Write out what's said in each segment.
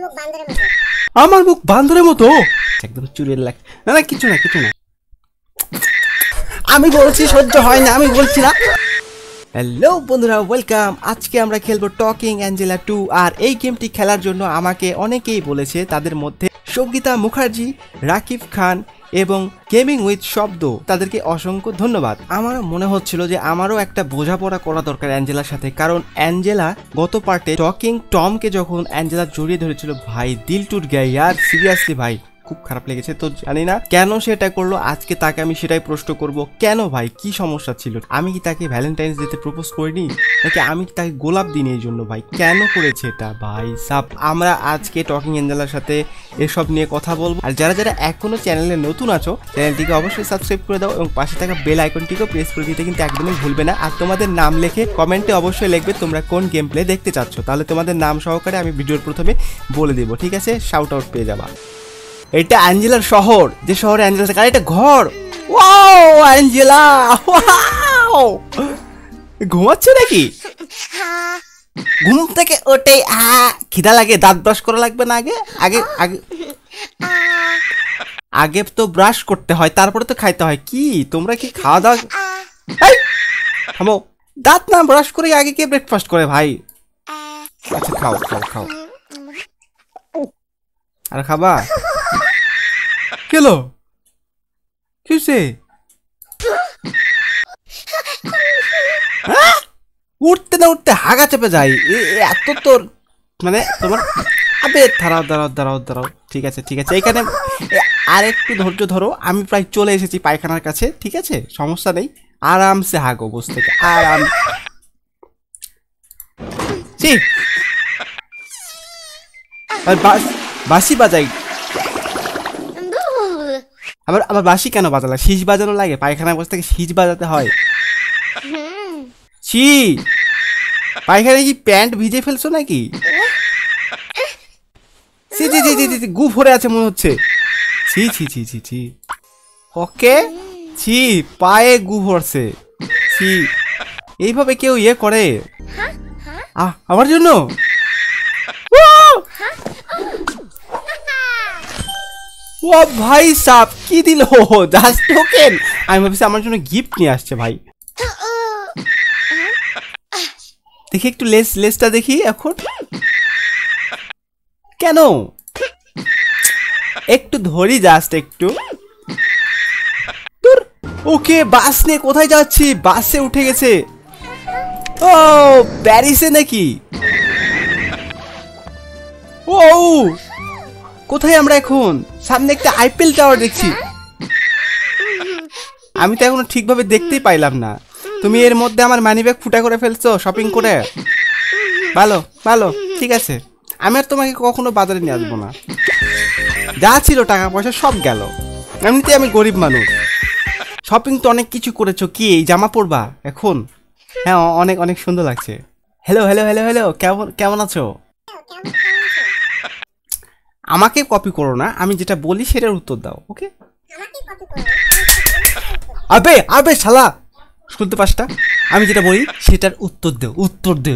আমার মুখ বান্দরের মতো একদম চুলের লাগ না না কিছু না আমি বলছি সহ্য হয় না আমি বলছি না। হ্যালো বন্ধুরা, ওয়েলকাম। আজকে আমরা খেলবো টকিং অ্যাঞ্জেলা 2। আর এই গেমটি খেলার জন্য আমাকে অনেকেই বলেছে, তাদের মধ্যে সঙ্গীতা মুখার্জি, রাকিব খান এবং গেমিং উইথ শব্দ। তাদেরকে অসংখ্য ধন্যবাদ। আমার মনে হচ্ছিল যে আমারও একটা বোঝাপড়া করা দরকার অ্যাঞ্জেলার সাথে, কারণ অ্যাঞ্জেলা গত পার্টে টকিং টমকে যখন অ্যাঞ্জেলা জড়িয়ে ধরেছিল, ভাই দিল টুট গয়া ইয়ার, সিরিয়াসলি ভাই খুব খারাপ লেগেছে। তো জানি না কেন সেটা করলো। আজকে তাকে আমি সেটাই প্রশ্ন করব, কেন ভাই, কি সমস্যা ছিল? আমি কি তাকে ভ্যালেন্টাইন্স ডেতে প্রপোজ করিনি, নাকি আমি কি তাকে গোলাপ দিইনি? এই জন্য ভাই কেন করেছে এটা? ভাই সাব, আমরা আজকে টকিং অ্যাঞ্জেলার সাথে এসব নিয়ে কথা বলবো। আর যারা যারা এখনো চ্যানেলে নতুন আছো, চ্যানেলটিকে অবশ্যই সাবস্ক্রাইব করে দাও এবং পাশে থাকা বেল আইকনটিকেও প্রেস করে দিতে কিন্তু একদমই ভুলবে না। আর তোমাদের নাম লিখে কমেন্টে অবশ্যই লিখবে তোমরা কোন গেম প্লে দেখতে চাচ্ছ, তাহলে তোমাদের নাম সহকারে আমি ভিডিওর প্রথমে বলে দেবো, ঠিক আছে? শাউট আউট পেয়ে যাবা। এটা অ্যাঞ্জেলার শহর, যে শহরে অ্যাঞ্জেলা থাকে। আর এটা ঘর। Wow Angela, wow! ঘুমাচ্ছে নাকি? ঘুম থেকে ওঠে খিদা লাগে, দাঁত ব্রাশ করা লাগবে না? আগে আগে আগে আগে তো ব্রাশ করতে হয়, তারপরে তো খাইতে হয়। কি তোমরা কি খাওয়া দাওয়া? থামো, দাঁত না ব্রাশ করে আগে কে ব্রেকফাস্ট করে ভাই? আচ্ছা খাও খাও খাও। আর খাবা? কেলো কিসে? উঠতে না উঠতে হাগা চেপে যায় এত তোর, মানে তোমার। আবে দাঁড়াও দাঁড়াও দাঁড়াও দাঁড়াও, ঠিক আছে ঠিক আছে, এখানে আর একটু ধৈর্য ধরো। আমি প্রায় চলে এসেছি পায়খানার কাছে, ঠিক আছে? সমস্যা নেই, আরামসে হাগো বস থেকে, আরাম। বাঁশি বাজাই আবার আবার বাঁশি কেন বাজালা? শীষ বাজানো লাগে? পায়খানায় বসে থেকে শীষ বাজাতে হয়? ছি, পায়খানায় কি প্যান্ট ভিজে ফেলছো নাকি? ছি ছি ছি ছি, গু ভরে আছে মনে হচ্ছে। ছি ছি ছি ছি ছি, ওকে ছি, পায়ে গু ভরছে। ছি, এইভাবে কেউ ইয়ে করে? আমার জন্য ও ভাই সাব, কি দিল? Just token. আমি ভাবছি আমার জন্য গিফট নিয়ে আসছে ভাই। দেখি একটু লেসটা দেখি এখন। কেন? একটু ধরি, জাস্ট একটু। ওকে, বাস নিয়ে কোথায় যাচ্ছি? বাসে উঠে গেছে। ও প্যারিসে নাকি? ও কোথায় আমরা এখন? সামনে একটা আইপিএল টাওয়ার দেখছি। আমি তো এখনো ঠিকভাবে দেখতেই পাইলাম না। তুমি এর মধ্যে আমার মানিব্যাগ ফুটা করে ফেলছো শপিং করে। ভালো ভালো, ঠিক আছে, আমি আর তোমাকে কখনো বাজারে নিয়ে আসবো না। যা ছিল টাকা পয়সা সব গেল। এমনিতে আমি গরিব মানুষ। শপিং তো অনেক কিছু করেছো, কি এই জামা পরবা এখন? হ্যাঁ, অনেক অনেক সুন্দর লাগছে। হ্যালো হ্যালো হ্যালো হ্যালো, কেমন কেমন আছো? আমাকে কপি করো না, আমি যেটা বলি সেটার উত্তর দাও, ওকে? আবে আবে শালা, শুনতে পাসটা? আমি যেটা বলি সেটার উত্তর দে, উত্তর দে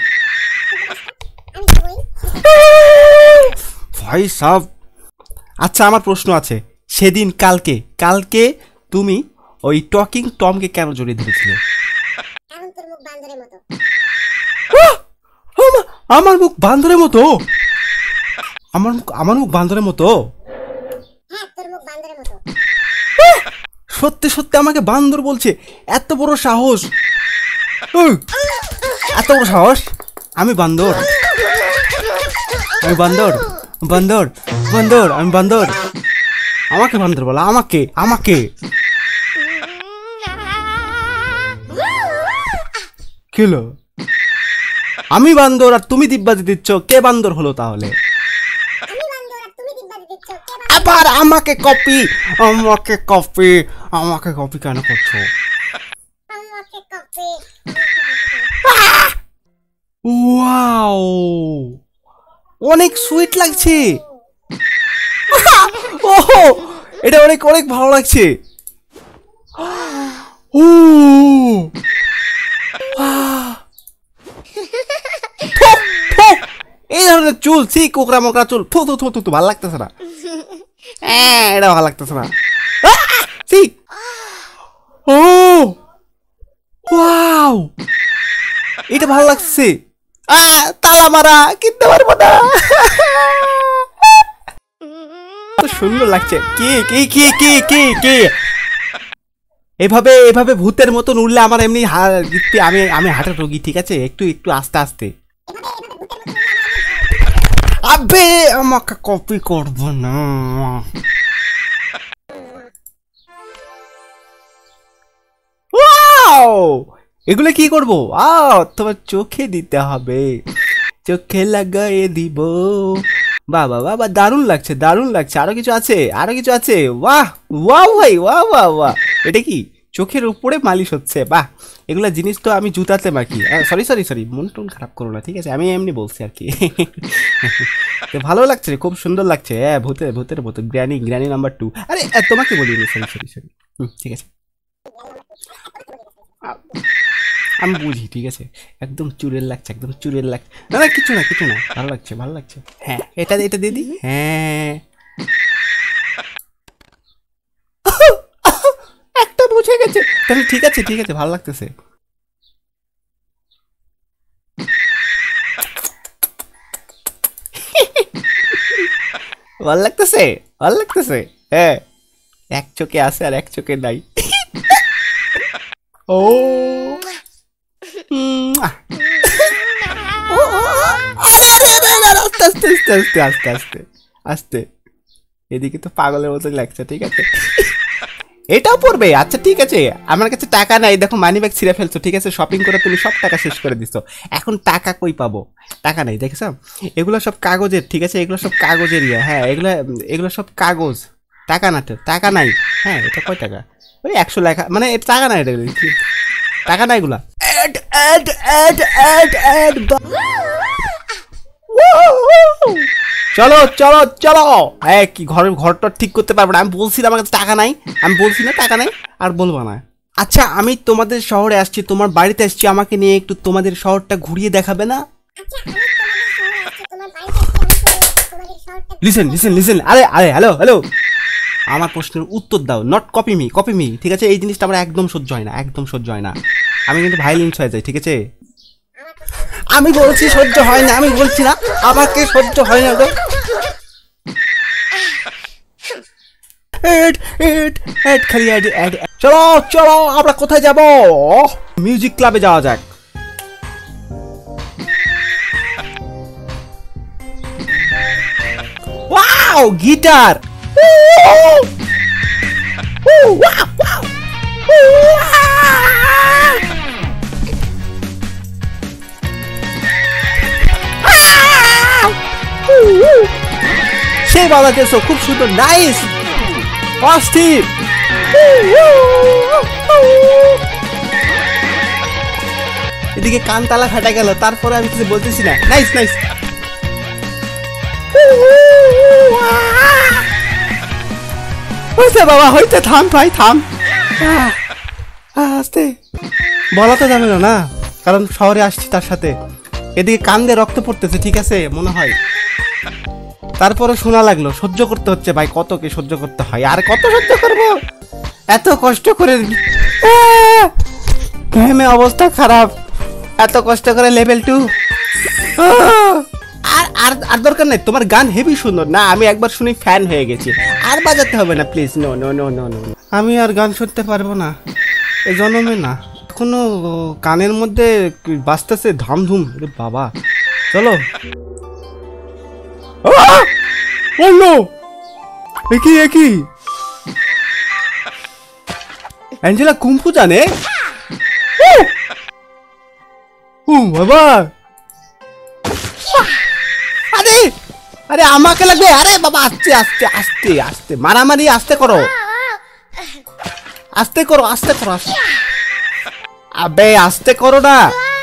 ভাই সাব। আচ্ছা, আমার প্রশ্ন আছে। সেদিন কালকে তুমি ওই টকিং টমকে কেন জড়িয়ে ধরেছিলে? আমার মুখ বান্দরের মতো? আমার মুখ বান্দরের মতো? সত্যি সত্যি আমাকে বান্দর বলছে? এত বড় সাহস! এত বড় সাহস! আমি বান্দর, আমি বান্দর বান্দর বান্দর, আমি বান্দর। আমাকে বান্দর বলা? আমাকে আমাকে কেলো? আমি বান্দর আর তুমি দিব্যাজি দিচ্ছ, কে বান্দর হলো তাহলে? আবার আমাকে কপি, আমাকে কপি, আমাকে কপি কেন করছো? ওয়াও, অনেক সুইট লাগছে। ওহো, এটা অনেক অনেক ভালো লাগছে। ও এই ধরনের চুল সি কোকরা মোকরা চুল থু থু থু থু ভালো লাগতেছে না। এটা ভালো লাগতেছে না। সি ও ওয়াও এটা ভালো লাগছে। তালা মারা কিনতে পারবো না। সুন্দর লাগছে। কে কে কে কে কে কে এভাবে এভাবে ভূতের মতন উঠলে আমার এমনি আমি আমি হার্টের রোগী, ঠিক আছে? একটু একটু আস্তে আস্তে। আবে আমাকে কপি করব না। এগুলো কি করবো? তোমার চোখে দিতে হবে, চোখে লাগাইয়ে দিব। বাবা বাবা দারুণ লাগছে, দারুণ লাগছে। আরো কিছু আছে, আরো কিছু আছে। বাহ ওয়াও ভাই, ওয়াও ওয়াও ওয়াও। এটা কি চোখের উপরে মালিশ হচ্ছে? বাহ, এগুলা জিনিস তো আমি জুতাতে মাখি। সরি সরি সরি, মন টন খারাপ করো না, ঠিক আছে? আমি এমনি বলছি আর কি। ভালো লাগছে, খুব সুন্দর লাগছে। ভূতের ভূতের ভূত গ্র্যানি, গ্র্যানি নাম্বার 2। আরে তোমাকে বলিনি, সরি সরি সরি। ঠিক আছে, আমি বুঝি, ঠিক আছে? একদম চুরের লাগছে, একদম চুরের লাগছে। না না কিছু না, কিছু না, ভালো লাগছে, ভালো লাগছে। হ্যাঁ এটা এটা দিদি। হ্যাঁ একটা বুঝে গেছে তাহলে, ঠিক আছে ঠিক আছে, ভালো লাগতেছে। ভালো লাগতেছে, ভালো লাগতেছে। হ্যাঁ এক চোখে আছে আর এক চোখে নাই। ও আস্তে আস্তে আস্তে আস্তে আস্তে আস্তে। এদিকে তো পাগলের মতো লাগছে, ঠিক আছে? এটাও পড়বে? আচ্ছা ঠিক আছে। আমার কাছে টাকা নাই, দেখো মানি ব্যাগ ছিঁড়ে ফেলছো, ঠিক আছে? শপিং করে তুমি সব টাকা শেষ করে দিছো, এখন টাকা কই পাবো? টাকা নাই, দেখেছো? এগুলো সব কাগজের, ঠিক আছে? এগুলো সব কাগজের ইয়ে। হ্যাঁ এগুলো এগুলো সব কাগজ, টাকা না, টাকা নাই। হ্যাঁ এটা কয় টাকা? ওই 100 লেখা, মানে টাকা নাই, এটা টাকা নাই এগুলা। চলো চলো চলো। কি ঘরটা ঠিক করতে পারবো না? আমি বলছি আমার কাছে টাকা নাই, আমি বলছি না টাকা নাই, আর বলবো না। আচ্ছা আমি তোমাদের শহরে আসছি, তোমার বাড়িতে আসছি, আমাকে নিয়ে একটু তোমাদের শহরটা ঘুরিয়ে দেখাবে না? লিসেন লিসেন লিসেন, আরে আরে হ্যালো হ্যালো, আমার প্রশ্নের উত্তর দাও, not copy me, copy me, ঠিক আছে? এই জিনিসটা আমার একদম সহ্য হয় না, একদম সহ্য হয় না। আমি কিন্তু ভাইলেন্স হয়ে যাই, ঠিক আছে? আমি বলছি সহ্য হয় না, আমি বলছি না আমাকে সহ্য হয় না গো। খালি চলো চলো, আমরা কোথায় যাব? মিউজিক ক্লাবে যাওয়া যাক। Wow guitar. সেই বাজাতেছো, খুব সুন্দর, নাইস, অস্থির। এদিকে কান তালা ফাটা গেল, তারপরে আমি কিছু বলতেছি না। Nice nice. হইতে বাবা হইতে, থাম ভাই থাম। আস্তে, বলা তো যাবে না, কারণ শহরে আসছি তার সাথে। এদিকে কান দিয়ে রক্ত পড়তেছে, ঠিক আছে? মনে হয় তারপরে শোনা লাগলো, সহ্য করতে হচ্ছে ভাই, কত কি সহ্য করতে হয়, আর কত সহ্য করবো? এত কষ্ট করে ঘেমে অবস্থা খারাপ, এত কষ্ট করে লেভেল 2। আর আর আর দরকার নেই, তোমার গান হেভি সুন্দর না, আমি একবার শুনি ফ্যান হয়ে গেছি, আর বাজাতে হবে না please. No no no no no, আমি আর গান শুনতে পারবো না এই জন্মে না। কোনো কানের মধ্যে বাজতেছে ধামধুম, বাবা চলো। একই একই অ্যাঞ্জেলা কুম্ফু জানে? বাবা আরে আরে আমাকে লাগবে। আরে বাবা আস্তে আস্তে আস্তে আস্তে, মারামারি আস্তে করো, আস্তে করো, আস্তে করো, আবে আস্তে করো না।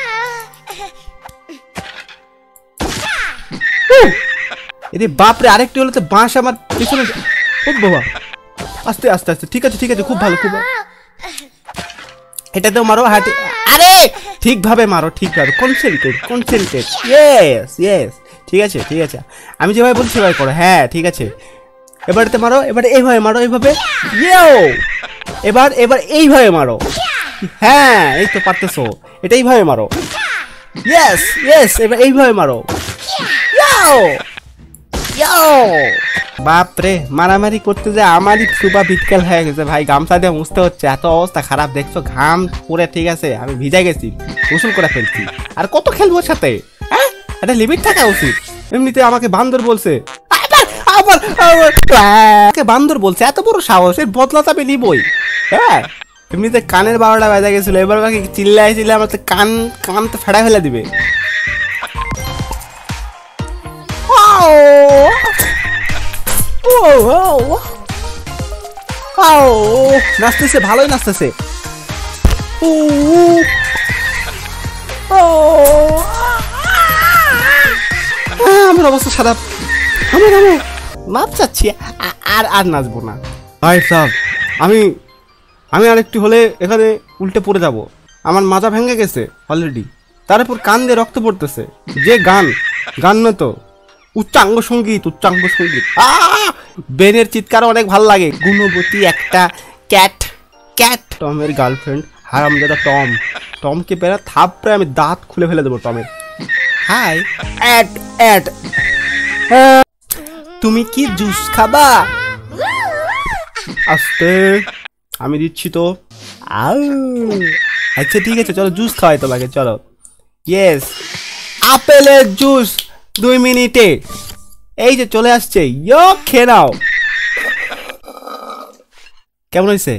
এরে বাপরে, আরেকটি হলো তো বাঁশ আমার পিছনে। ও বাবা আস্তে আস্তে আস্তে, ঠিক আছে ঠিক আছে, খুব ভালো খুব ভালো। এটাতেও মারো, হাঁটি, আরে ঠিকভাবে মারো, ঠিকভাবে, কনসেন্ট্রেট কনসেন্ট্রেট, ইয়েস ইয়েস, ঠিক আছে ঠিক আছে, আমি যেভাবে বলছি সেভাবে করো। হ্যাঁ ঠিক আছে, এবারেতে মারো, এবারে এইভাবে মারো, এইভাবে ইয়েও, এবার এবার এইভাবে মারো। হ্যাঁ এই তো পারতেছো, এটা এইভাবে মারো। ইয়েস ইয়েস, এবার এইভাবে মারো। ইয়াও ইয়াও, বাপরে মারামারি করতে যে আমারই সুপা বিটকেল হয়ে গেছে ভাই, গামছা দিয়ে মুছতে হচ্ছে, এত অবস্থা খারাপ দেখছো, ঘাম পরে ঠিক আছে আমি ভিজে গেছি, গোসল করে ফেলছি। আর কত খেলবো ওর সাথে, হ্যাঁ একটা লিমিট থাকা উচিত। এমনিতে আমাকে বান্দর বলছে, বান্দর বলছে, এত বড় সাহস, এর বদলা তো আমি নিবই। হ্যাঁ এমনিতে কানের 12টা বাজা গেছিল, এবার আমাকে চিল্লাই চিল্লাই আমার কান কান তো ফেড়া ফেলে দিবে। নাচতেছে, ভালোই নাচতেছে। আমার অবস্থা খারাপ, আমার মাপ চাচ্ছি, আর আর নাচবো না ভাই সাহেব। আমি আমি আরেকটু হলে এখানে উল্টে পড়ে যাব, আমার মাজা ভেঙে গেছে অলরেডি, তারপর কান দিয়ে রক্ত পড়তেছে। যে গান, গান না তো উচ্চাঙ্গ সঙ্গীত, উচ্চাঙ্গ সঙ্গীত। বেনের চিৎকার অনেক ভালো লাগে। গুণবতী একটা ক্যাট, ক্যাট টমের গার্লফ্রেন্ড হারামজাদা টম, টমকে পেরা থাপড়ে আমি দাঁত খুলে ফেলে দেবো টমের। হাই অ্যাড অ্যাড, তুমি কি জুস খাবা? আস্তে, আমি দিচ্ছি তো। আচ্ছা ঠিক আছে চলো জুস খাওয়াই তোমাকে, চলো। ইয়েস, আপেলের জুস 2 মিনিটে, এই যে চলে আসছে, ইয়ো খেয়ে নাও। কেমন হয়েছে?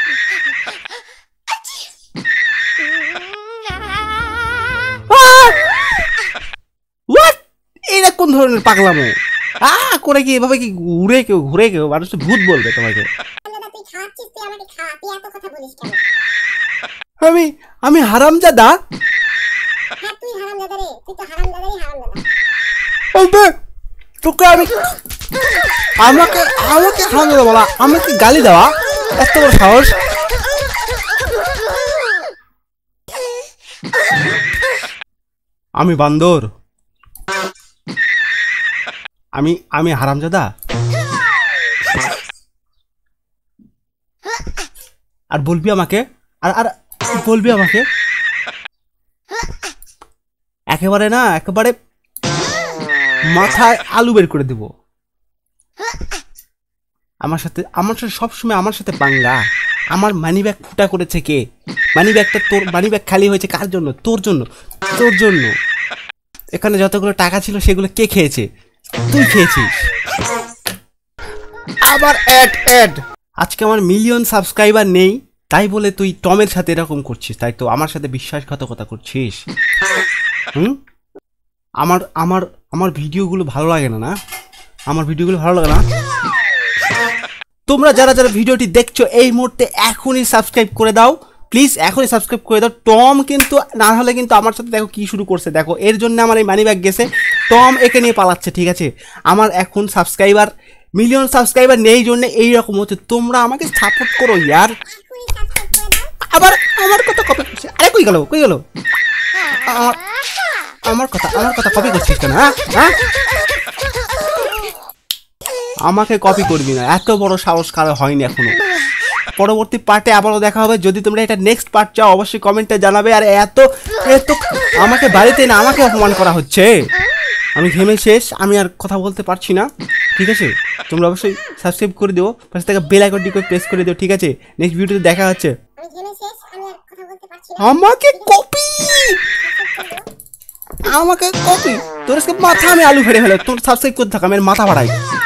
এটা কোন ধরনের পাগলামো করে কি এভাবে কি ঘুরে কেউ ঘুরে কেউ মানুষ ভূত বলবে তোমাকে। আমি আমি হারামজাদা? তোকে আমি আমাকে আমাকে হারামজাদা বলা, আমাকে গালি দেওয়া, এত বড় সাহস? আমি বান্দর, আমি আমি হারামজাদা? আর বলবি আমাকে, আর আর বলবি আমাকে? একেবারে না, একেবারে মাথায় আলু বের করে দেব। আমার সাথে সবসময় আমার সাথে পাঙ্গা। আমার মানি ব্যাগ ফুটা করেছে কে? মানি ব্যাগটা তোর, মানি ব্যাগ খালি হয়েছে কার জন্য? তোর জন্য, তোর জন্য। এখানে যতগুলো টাকা ছিল সেগুলো কে খেয়েছে? তুই খেয়েছিস। আবার অ্যাড অ্যাড। আজকে আমার মিলিয়ন সাবস্ক্রাইবার নেই, তাই বলে তুই টমের সাথে এরকম করছিস, তাই তো আমার সাথে বিশ্বাসঘাতকতা করছিস। আমার আমার আমার ভিডিওগুলো ভালো লাগে না? না আমার ভিডিওগুলো ভালো লাগে না? তোমরা যারা যারা ভিডিওটি দেখছো এই মুহূর্তে এখনই সাবস্ক্রাইব করে দাও প্লিজ, এখনই সাবস্ক্রাইব করে দাও। টম কিন্তু না হলে কিন্তু আমার সাথে দেখো কি শুরু করছে, দেখো এর জন্য আমার এই মানি ব্যাগ গেছে, টম একে নিয়ে পালাচ্ছে। ঠিক আছে, আমার এখন সাবস্ক্রাইবার, মিলিয়ন সাবস্ক্রাইবার নেই জন্য এইরকম হচ্ছে। তোমরা আমাকে সাপোর্ট করো ইয়ার। আবার আমার কথা কপি করছে, আরে কই গেল কই গেল? আমার কথা কপি করছিস কেন? হ্যাঁ আমাকে কপি করবি না, এত বড় সাহস কারো হয়নি এখনো। পরবর্তী পার্টে আবারও দেখা হবে। যদি তোমরা এটা নেক্সট পার্ট চাও অবশ্যই কমেন্টে জানাবে। আর এত এত আমাকে বাড়িতে না আমাকে অপমান করা হচ্ছে, আমি ঘেমে শেষ, আমি আর কথা বলতে পারছি না। ঠিক আছে, তোমরা অবশ্যই সাবস্ক্রাইব করে দিও, পাশে থেকে বেল আইকনটি করে প্রেস করে দিও। ঠিক আছে, নেক্সট ভিডিওতে দেখা হচ্ছে। আমাকে কপি, আমাকে কপি, তোর মাথা আমি আলু ফেলে ফেলে, তোর সাবস্ক্রাইব করতে থাক, আমি মাথা বাড়াই।